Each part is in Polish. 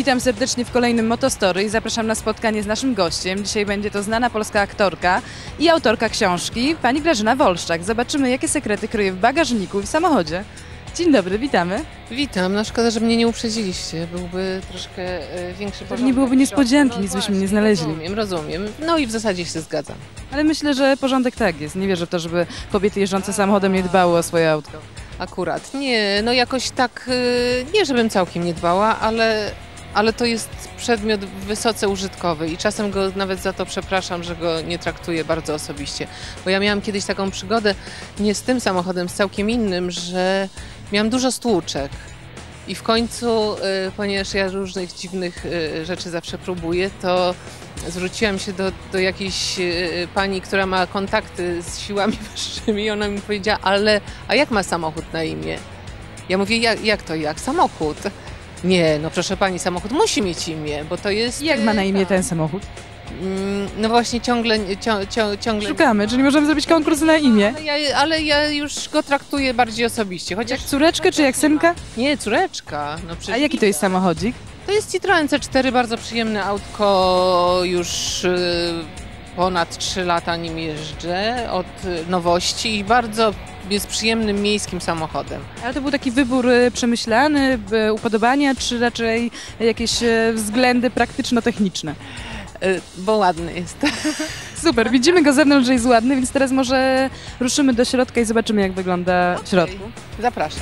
Witam serdecznie w kolejnym Motostory i zapraszam na spotkanie z naszym gościem. Dzisiaj będzie to znana polska aktorka i autorka książki, pani Grażyna Wolszczak. Zobaczymy, jakie sekrety kryje w bagażniku i w samochodzie. Dzień dobry, witamy. Witam, no szkoda, że mnie nie uprzedziliście, byłby troszkę większy porządek. Nie byłoby niespodzianki, nic byśmy nie znaleźli. Rozumiem, no i w zasadzie się zgadzam. Ale myślę, że porządek tak jest. Nie wierzę w to, żeby kobiety jeżdżące samochodem nie dbały o swoje autko. Akurat, nie, no jakoś tak, nie żebym całkiem nie dbała, ale to jest przedmiot wysoce użytkowy i czasem go nawet za to przepraszam, że go nie traktuję bardzo osobiście. Bo ja miałam kiedyś taką przygodę, nie z tym samochodem, z całkiem innym, że miałam dużo stłuczek. I w końcu, ponieważ ja różnych dziwnych rzeczy zawsze próbuję, to zwróciłam się do jakiejś pani, która ma kontakty z siłami wyższymi i ona mi powiedziała, a jak ma samochód na imię? Ja mówię, jak to jak? Samochód. Nie, no proszę pani, samochód musi mieć imię, bo to jest... Jak ma na imię ten samochód? No właśnie ciągle... Szukamy, czyli możemy zrobić konkurs na imię. Ale ja już go traktuję bardziej osobiście. Chociaż Jak córeczkę czy jak synka? Nie, córeczka. No a jaki to jest samochodzik? To jest Citroen C4, bardzo przyjemne autko, już ponad 3 lata nim jeżdżę od nowości i bardzo jest przyjemnym miejskim samochodem. Ale to był taki wybór przemyślany, upodobania, czy raczej jakieś względy praktyczno-techniczne? Bo ładny jest. Super, widzimy go z zewnątrz, że jest ładny, więc teraz może ruszymy do środka i zobaczymy, jak wygląda w środku. Zapraszam.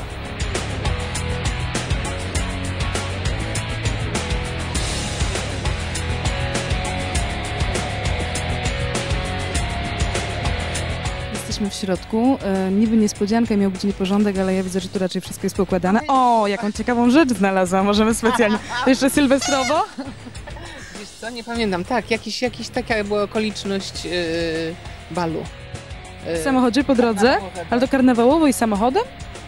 Jesteśmy w środku. Niby niespodzianka, miał być nieporządek, ale ja widzę, że tu raczej wszystko jest poukładane. O, jaką ciekawą rzecz znalazłam, możemy specjalnie. To jeszcze sylwestrowo? Wiesz co, nie pamiętam. Tak, jakiś taka była okoliczność balu. W samochodzie po drodze? Ale to karnawałowo i samochodem?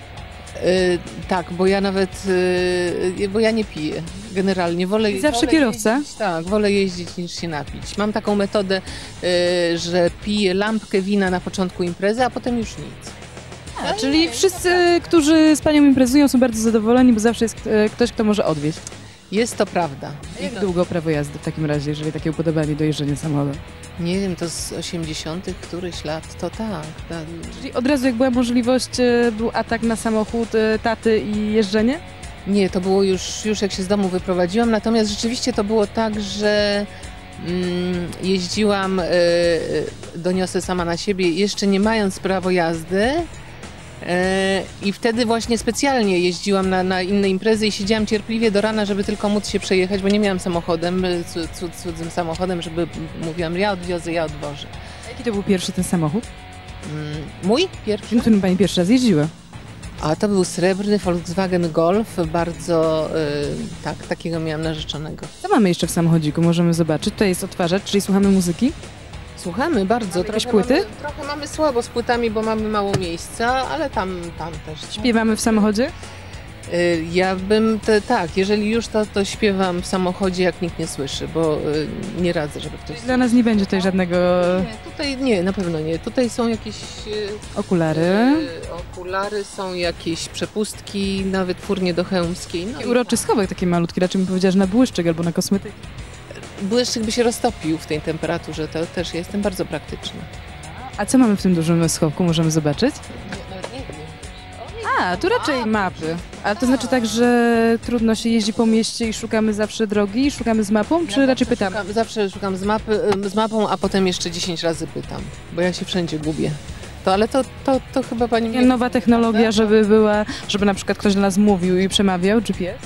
Tak, bo ja nawet, bo ja nie piję generalnie. I zawsze kierowca? Jeździć, tak, wolę jeździć niż się napić. Mam taką metodę, że piję lampkę wina na początku imprezy, a potem już nic. Czyli wszyscy, którzy z panią imprezują, są bardzo zadowoleni, bo zawsze jest ktoś, kto może odwieźć. Jest to prawda. Jak długo prawo jazdy w takim razie, jeżeli takie upodobanie do jeżdżenia samochodem? Nie wiem, to z 80. któryś lat, to tak. Czyli od razu jak była możliwość, był atak na samochód taty i jeżdżenie? Nie, to było już jak się z domu wyprowadziłam, natomiast rzeczywiście to było tak, że jeździłam, doniosę sama na siebie, jeszcze nie mając prawa jazdy. I wtedy właśnie specjalnie jeździłam na inne imprezy i siedziałam cierpliwie do rana, żeby tylko móc się przejechać, bo nie miałam samochodem, cudzym samochodem, żeby mówiłam, ja odwiozę, ja odwożę. A jaki to był pierwszy ten samochód? Mój pierwszy? Tym, którym pani pierwszy raz jeździła? A to był srebrny Volkswagen Golf, bardzo, takiego miałam narzeczonego. Co mamy jeszcze w samochodziku? Możemy zobaczyć. Tutaj jest odtwarzacz, czyli słuchamy muzyki? Słuchamy bardzo. Jakieś płyty? Trochę mamy słabo z płytami, bo mamy mało miejsca, ale tam też. Śpiewamy w samochodzie? Ja bym, tak, jeżeli już to śpiewam w samochodzie, jak nikt nie słyszy, bo nie radzę, żeby ktoś... Dla nas nie będzie tutaj żadnego... Nie, tutaj nie, na pewno nie. Tutaj są jakieś... Okulary. Okulary, są jakieś przepustki, nawet furnie do chełmskiej. No uroczy schowek taki malutki, raczej bym powiedziała, że na błyszczyk albo na kosmetyki. Błyszczyk by się roztopił w tej temperaturze, to też jestem bardzo praktyczna. A co mamy w tym dużym schowku, możemy zobaczyć? Nawet nie wiem. A, tu raczej mapy. A to znaczy tak, że trudno się jeździ po mieście i szukamy zawsze drogi, szukamy z mapą, czy raczej pytamy? Zawsze szukam z mapą, a potem jeszcze 10 razy pytam, bo ja się wszędzie gubię. Ale to chyba pani... Nowa technologia, żeby była, żeby na przykład ktoś do nas mówił i przemawiał, GPS?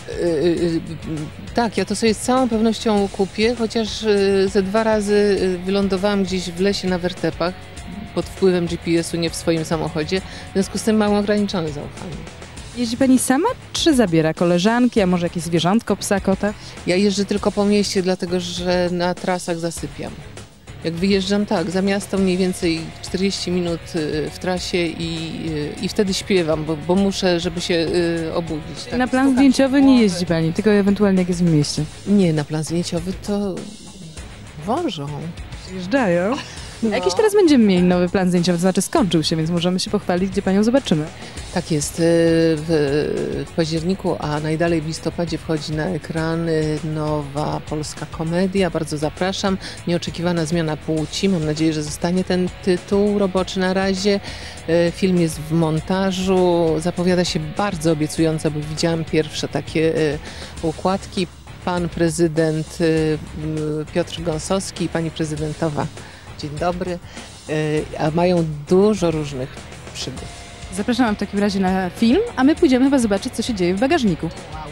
Tak, ja to sobie z całą pewnością kupię, chociaż ze 2 razy wylądowałam gdzieś w lesie na wertepach pod wpływem GPS-u, nie w swoim samochodzie, w związku z tym mam ograniczone zaufanie. Jeździ pani sama, czy zabiera koleżanki, a może jakieś zwierzątko, psa, kota? Ja jeżdżę tylko po mieście, dlatego że na trasach zasypiam. Jak wyjeżdżam, tak, za miasto mniej więcej 40 minut w trasie i wtedy śpiewam, bo muszę, żeby się obudzić. Tak? Na plan zdjęciowy nie jeździ pani, tylko ewentualnie jak jest w mieście? Nie, na plan zdjęciowy to wożą. Jeżdżają? A jakiś teraz będziemy mieli nowy plan zdjęciowy, to znaczy skończył się, więc możemy się pochwalić, gdzie panią zobaczymy. Tak jest. W październiku, a najdalej w listopadzie wchodzi na ekrany nowa polska komedia. Bardzo zapraszam. Nieoczekiwana zmiana płci. Mam nadzieję, że zostanie ten tytuł roboczy na razie. Film jest w montażu. Zapowiada się bardzo obiecująco, bo widziałam pierwsze takie układki. Pan prezydent Piotr Gąsowski i pani prezydentowa. Dzień dobry. A mają dużo różnych przygód. Zapraszam w takim razie na film, a my pójdziemy chyba zobaczyć, co się dzieje w bagażniku.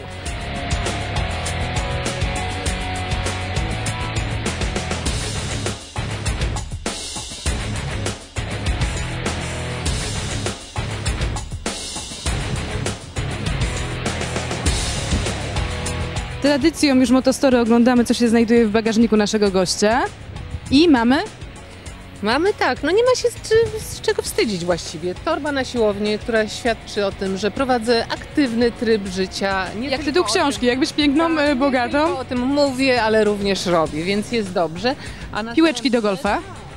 Tradycją już Motostory oglądamy, co się znajduje w bagażniku naszego gościa. I mamy... Mamy tak, no nie ma się z czego wstydzić właściwie. Torba na siłownię, która świadczy o tym, że prowadzę aktywny tryb życia. Nie Jak tylko tytuł o książki, tym, jakbyś piękną, nie bogatą. tylko o tym mówię, ale również robię, więc jest dobrze. A na Piłeczki do golfa.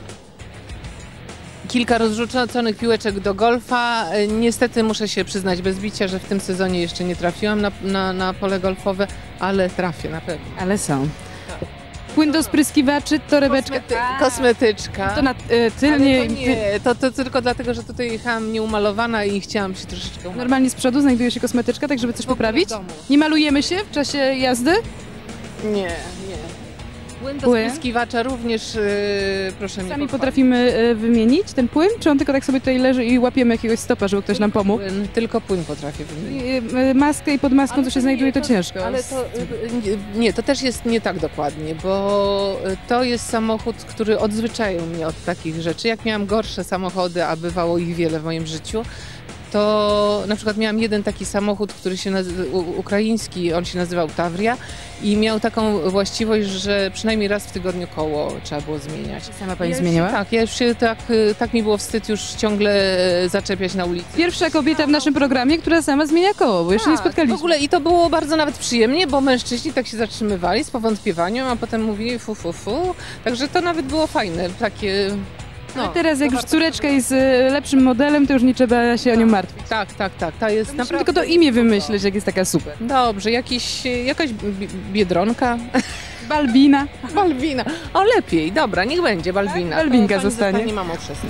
Kilka rozrzuconych piłeczek do golfa. Niestety muszę się przyznać bez bicia, że w tym sezonie jeszcze nie trafiłam na pole golfowe, ale trafię na pewno. Ale są. Płyn do spryskiwaczy, torebeczka. Kosmetyczka. To na tylnie. tylnie. To tylko dlatego, że tutaj jechałam nieumalowana i chciałam się troszeczkę umalować. Normalnie z przodu znajduje się kosmetyczka, tak żeby coś W ogóle poprawić. w domu. Nie malujemy się w czasie jazdy? Nie. Płyn do Płyn? spryskiwacza również, proszę mnie Sami pochwalić. potrafimy wymienić ten płyn? Czy on tylko tak sobie tutaj leży i łapiemy jakiegoś stopa, żeby ktoś nam pomógł? Tylko płyn potrafię wymienić. Maskę i pod maską, co się znajduje, to nie, ciężko. Ale to, nie, to też jest nie tak dokładnie, bo to jest samochód, który odzwyczaił mnie od takich rzeczy. Jak miałam gorsze samochody, a bywało ich wiele w moim życiu, to na przykład miałam jeden taki samochód, który się ukraiński, on się nazywał Tavria i miał taką właściwość, że przynajmniej raz w tygodniu koło trzeba było zmieniać. Sama pani Ja zmieniła? Ja już się tak mi było wstyd już ciągle zaczepiać na ulicy. Pierwsza kobieta w naszym programie, która sama zmienia koło, bo jeszcze nie Tak, spotkaliśmy. w ogóle i to było bardzo nawet przyjemnie, bo mężczyźni tak się zatrzymywali z powątpiewaniem, a potem mówili fu. Także to nawet było fajne, takie... No, teraz jak już córeczka jest lepszym modelem, to już nie trzeba się o nią martwić. Tak. Ta jest Musimy naprawdę... tylko to imię wymyśleć, jak jest taka super. Dobrze, jakaś Biedronka. Balbina. Balbina. O, lepiej, dobra, niech będzie Balbina. Tak, Balbinka To pani zostanie. mamą chrzestną.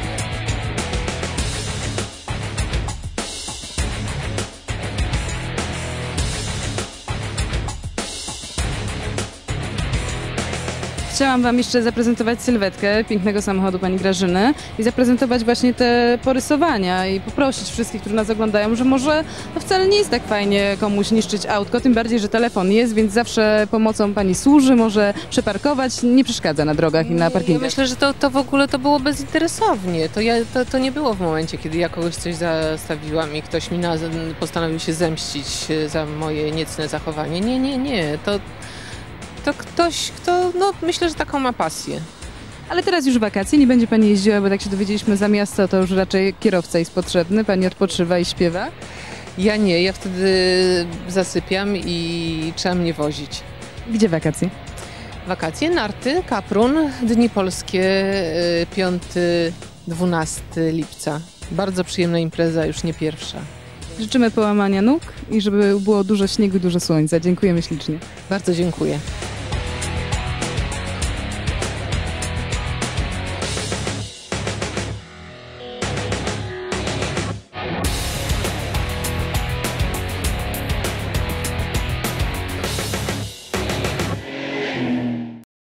Chciałam wam jeszcze zaprezentować sylwetkę pięknego samochodu pani Grażyny i zaprezentować właśnie te porysowania i poprosić wszystkich, którzy nas oglądają, że może wcale nie jest tak fajnie komuś niszczyć autko, tym bardziej, że telefon jest, więc zawsze pomocą pani służy, może przeparkować, nie przeszkadza na drogach i na Ja parkingach. myślę, że to w ogóle to było bezinteresownie. To nie było w momencie, kiedy ja kogoś coś zastawiłam i ktoś mi postanowił się zemścić za moje niecne zachowanie. Nie. To ktoś, kto, myślę, że taką ma pasję. Ale teraz już wakacje, nie będzie pani jeździła, bo tak się dowiedzieliśmy za miasto, to już raczej kierowca jest potrzebny, pani odpoczywa i śpiewa. Ja nie, ja wtedy zasypiam i trzeba mnie wozić. Gdzie wakacje? Wakacje, narty, Kaprun, Dni Polskie, 5-12 lipca. Bardzo przyjemna impreza, już nie pierwsza. Życzymy połamania nóg i żeby było dużo śniegu i dużo słońca. Dziękujemy ślicznie. Bardzo dziękuję.